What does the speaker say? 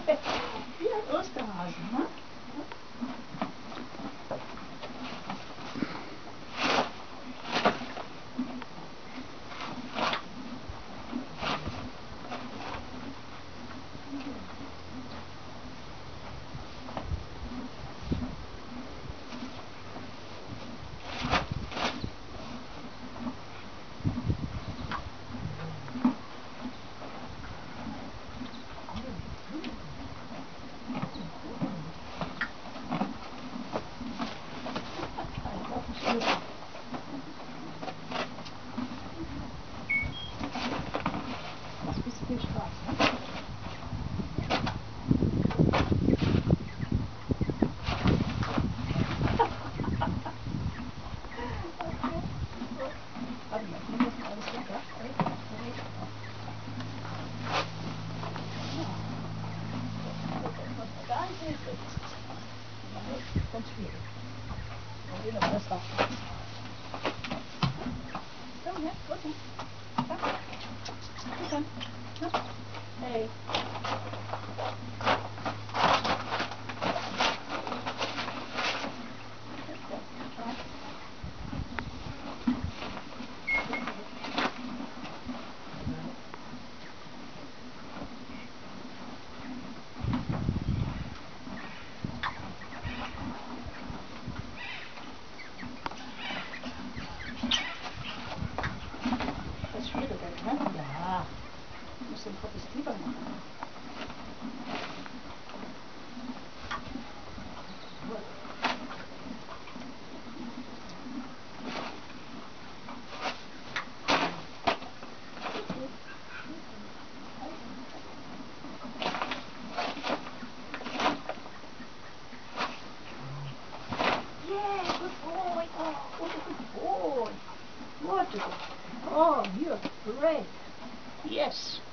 Ja, Osterhasen, ne? Macht ein bisschen viel Spaß, ne? Warte mal, ich nehme das mal alles weg, ja? Ganz niedrig. Ganz schwierig. Dann sehen wir das auch. Komm her, Wotan. Komm. Wotan. Hey. Das ist schwieriger, ne? Ja. Ich muss den Kopf jetzt tiefer machen. Yeah, good boy. Oh, what a good boy. What a good boy. Oh, you're great. Yes.